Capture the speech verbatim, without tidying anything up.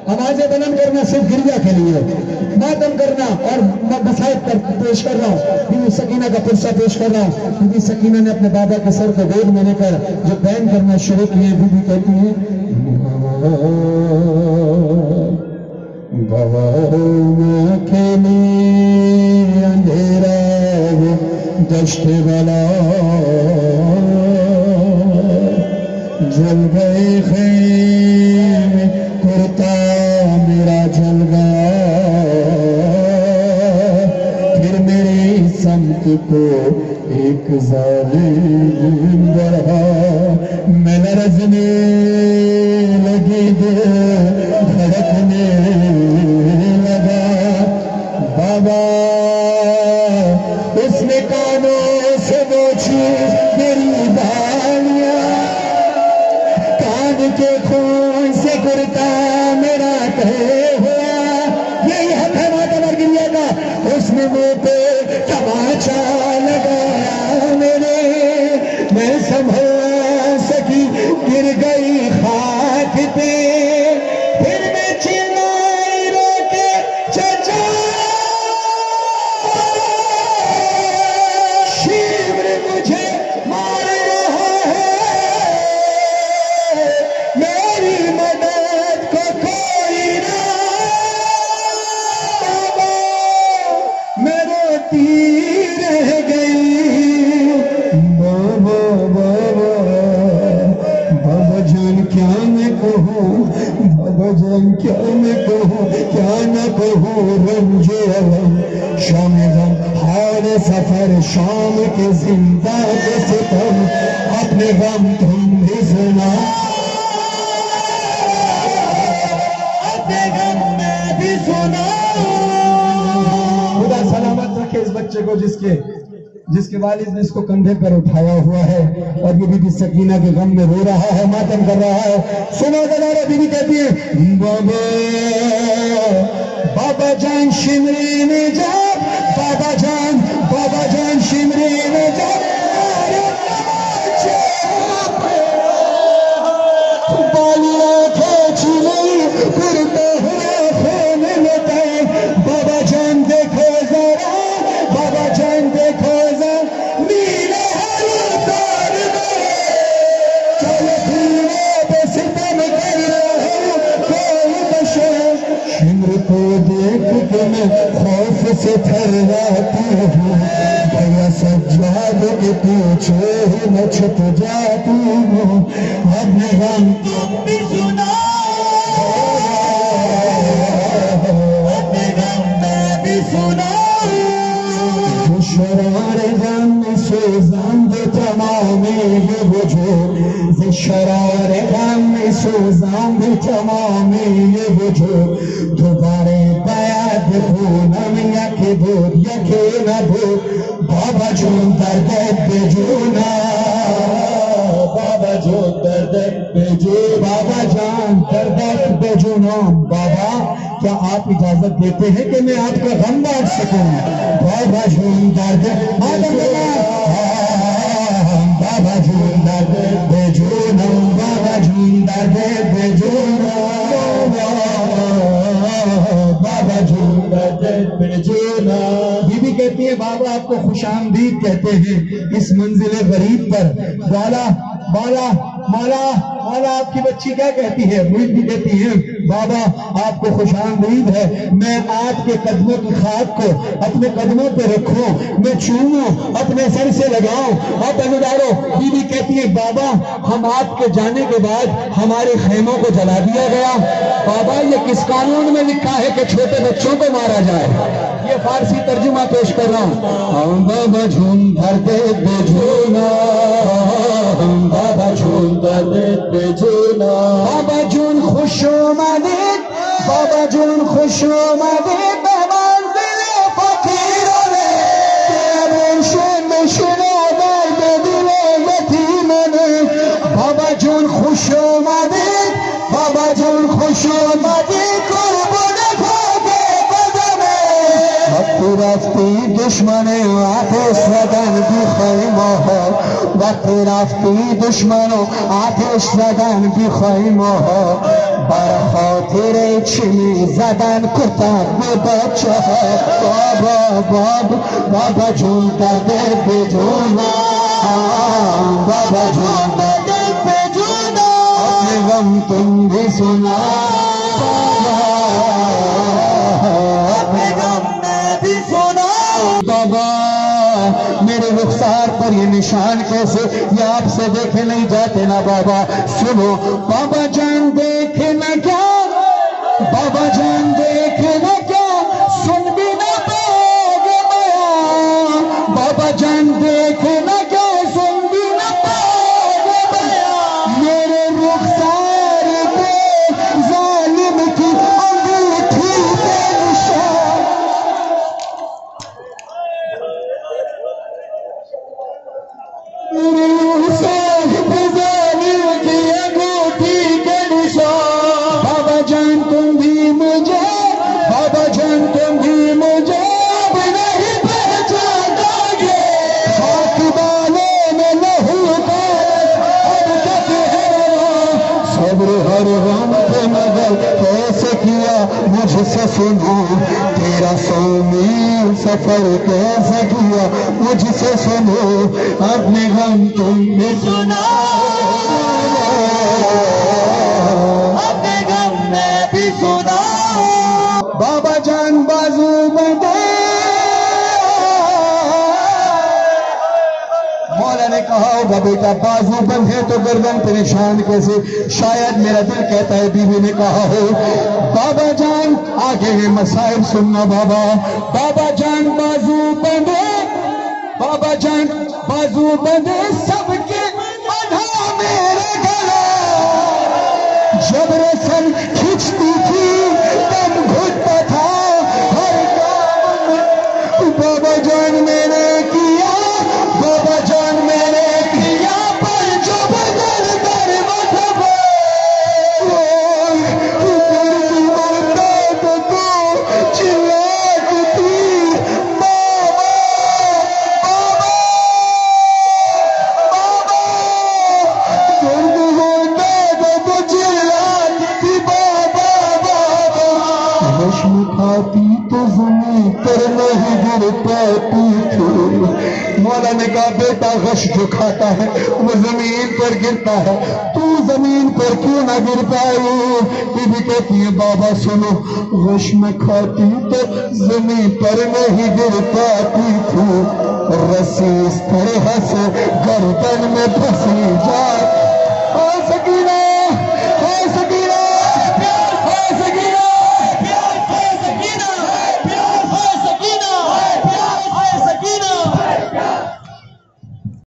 آوازیں بلند کرنا صرف گریا کے لیے، ماتم کرنا اور بسائط پر پیش کر رہا ہوں، بی بی سکینہ کا پرسہ پیش کر رہا ہوں۔ بی بی سکینہ نے اپنے بابا کے سر کو گود میں لے کر جو بین کرنا شروع کیے، بی بی کہتی ہیں گواہوں کے لیے اندھیرا دشت والا جل گئے خیمے کرتا میرا جل گیا، پھر میری سمت کو ایک ظالم بڑھا، میں لرزنے لگی دل دھڑکنے لگا، بابا اس نے کانوں سے وہ چیز میری بالیاں، کان کے خون سے کرتا میرا تہے ہوا، یہی حق ہے ماتم اور گریہ کا، اس نے منہ پہ تماچا لگایا میرے، میں سنبھل نہ سکی گر گئی خاک پہ، پھر میں چلائی رو کے چچا شیور مجھے مار رہا ہے، میری مدد کو کوئی نہ، بابا میں روتی رہ گئی، بابا بابا بابا جان کیا میں کہوں، بابا جان کیا میں کہوں، کیا نہ کہوں، رنج علم شام غم حال سفر شام کے زندہ کے ستم، اپنے غم تم بھی سنا، اپنے غم میں بھی سنا۔ خدا سلامت رکھے اس بچے کو جس کے جس کے والد نے اس کو کندھے پر اٹھایا ہوا ہے اور یہ بی بی سکینہ کے غم میں رو رہا ہے، ماتم کر رہا ہے۔ سنو دلارہ، بی بی کہتی ہے بابا بابا جان شمری نے جا، بابا جان بابا جان شمری نے جا، بالیاں کھینچ لی کرتے ہوئے خون لٹائے، بابا جان دیکھو ذرا، بابا جان دیکھو ذرا، نیلے ہر دار میں چل پھرنے پہ ستم کر رہا کوئی بشر، شمر کو دیکھ کے میں خوف سے تھراتی ہوں، بھیا سجاد کے پیچھے ہی میں چھپ جاتی ہوں، اپنے غم تم بھی سنا، اپنے غم میں بھی سنا، شرار غم سوزند تمام یہ وجود، شرار غم سوزند تمام یہ وجود، دوبارے بیاد خونم یک بود یکی نبود، بابا جون درد بجونا، بابا جون درد بجونا، بابا جان درد بجونا، بابا کیا آپ اجازت دیتے ہیں کہ میں آپ کا غم بانٹ سکوں، بابا جون درد بجونا، بابا جون درد بجونا، بابا جون درد بجونا، بابا جون درد بجونا۔ بی بی کہتی ہے بابا آپ کو خوش آمدید کہتے ہیں اس منزل غریب پر، بالا بالا مالا مالا آپ کی بچی کیا کہتی ہے؟ مجھ بھی کہتی ہے بابا آپ کو خوش آمدید ہے، میں آپ کے قدموں کی خاک کو اپنے قدموں پہ رکھوں، میں چوموں، اپنے سر سے لگاؤں، اور بنداروں بی بی کہتی ہے بابا ہم آپ کے جانے کے بعد ہمارے خیموں کو جلا دیا گیا، بابا یہ کس قانون میں لکھا ہے کہ چھوٹے بچوں کو مارا جائے؟ یہ فارسی ترجمہ پیش کر رہا ہوں، بابا جھوم دھرتے بجھونا، بابا جھوم دھرتے بجھونا، بابا جون خوش آمدید، بابا جون خوش آمدید، بابا دل فقیروں نے تیرے شن شنا درد دل یتیموں نے، بابا جون خوش آمدید، بابا جون خوش آمدید، قربان خاک قدم رفتی دشمن آتش زدن بی خیمه ها، وقتی رفتی دشمنو آتش زدن بی خیمه ها، بر خاطر چی زدن کتک به بچه ها. بابا بابا بابا جون داده بدون بابا جون داده بدون اپنے غم تم بھی سنا اپنے غم میں بھی سنا. بابا میرے رخسار پر یہ نشان کیسے، یہ آپ سے دیکھے نہیں جاتے نا بابا. سنو بابا جان دیکھے نہ کیا، بابا جان دیکھے نہ کیا، سن بھی نہ پاؤ گے میاں. بابا جان دیکھے نہ کیا، سن بھی نہ پاؤ گے میاں. میرے رخسار پہ ظالم کی انگوٹھی پہ نشان. میرے رخسار پہ ظالم کی انگوٹھی کے نشان. بابا جان تم بھی مجھے، بابا جان تم بھی مجھے اب نہیں پہچانا گے. خاک بالوں میں لہو بارش اب تک ہے. صبر ہر غم پہ مگر کیسے کیا مجھ سے سنو، تیرا سو میل سفر کیسے کیا مجھ سے سنو. اپنے غم تم نے سنا، اپنے غم میں بھی سنا. بابا جان بازو بندے، مولا نے کہا ہوگا بیٹا بازو بند ہے تو گردن پہ نشان کیسے. شاید میرا دل کہتا ہے بیوی نے کہا ہو. بابا جان آگے ہے مسائل سننا بابا. بابا جان بازو بندے، بابا جان بازو بندے سب کے بندھا میرے گلا. جب رسل کھچتی تھی تب گھٹتا تھا ہر کام میں. بابا جان میں نے کیا، بابا جان میں نے کیا، پر جو بدل کر مطلب مرتا تو تو چلاتی تھی. بابا بابا بابا درد ہوتا تو تو چلاتی تھی. بابا بابا رشم کھاتی تو زمین پر نہیں گر پاتی تھی. مولا نے کہا بیٹا غش جو کھاتا ہے وہ زمین پر گرتا ہے، تو زمین پر کیوں نہ گر پائی. بی بی کہتی ہے بابا سنو، غش میں کھاتی تو زمین پر نہیں گر پاتی تھی. رسی اس طرح سے گردن میں پھنسی جاتی